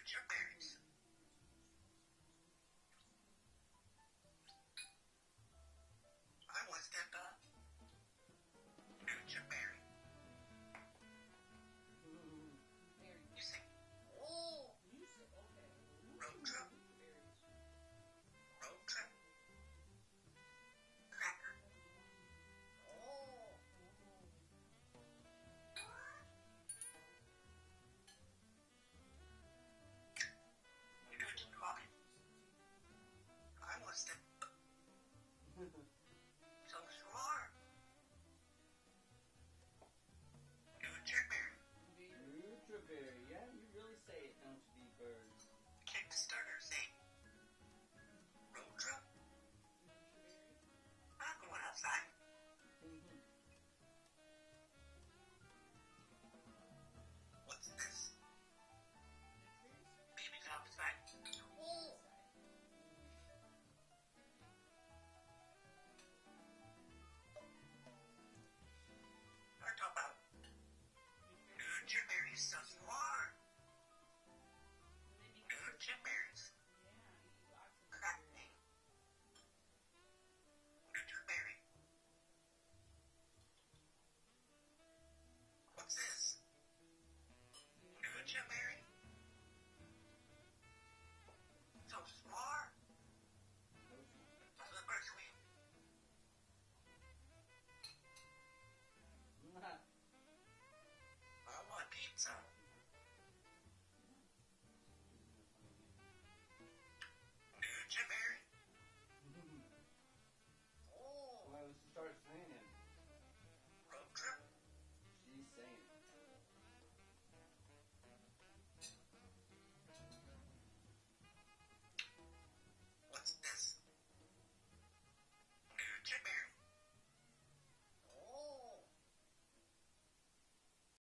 Nutri-Berries. I want to step up. Nutri-Berry. You say, oh. Road trip. Road trip. Cracker. Oh. Nutri-Berry. I want to step up. So smart. Nutri-Berry. Nutri-Berry, yeah, you really say it, don't you, D-Bird? Kickstarter say, road trip. I'm going outside. What's this? Baby's outside. Oh. We're talking about Nutri-Berries so smart. Nutri-Berries. Cracking. Nutri-Berry. What's this? Nutri-Berry.